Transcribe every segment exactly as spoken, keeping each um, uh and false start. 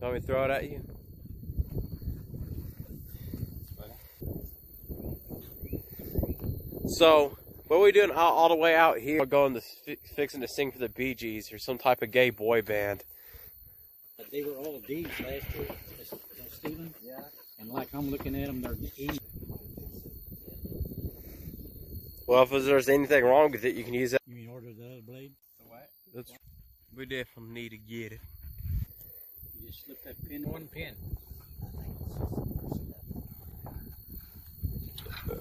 Want me to throw it at you? So, what are we doing all, all the way out here? We're going to fi fixing to sing for the Bee Gees or some type of gay boy band. But they were all D's last year, Stephen. Yeah. And like I'm looking at them, they're E. Well, if there's anything wrong with it, you can use that. You mean order the other blade? The what? That's, we definitely need to get it. You just slip that pin, one pin. Uh,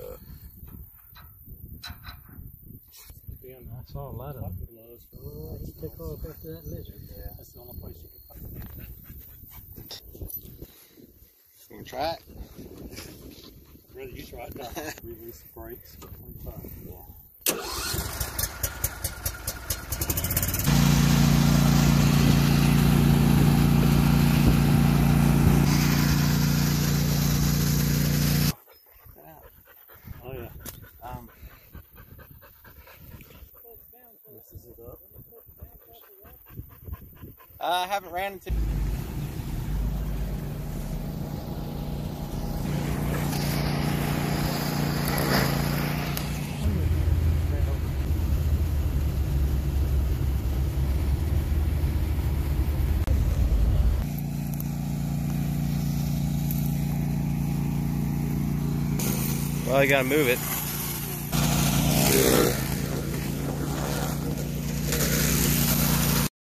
Yeah, I saw a lot of them. Oh, he took off after that lizard. Yeah. That's the only place you can find it. You can try it? Rather you try it now. Release the brakes. twenty-five. Yeah. Oh yeah. Um. This is it up. I haven't ran into. Well, you gotta move it.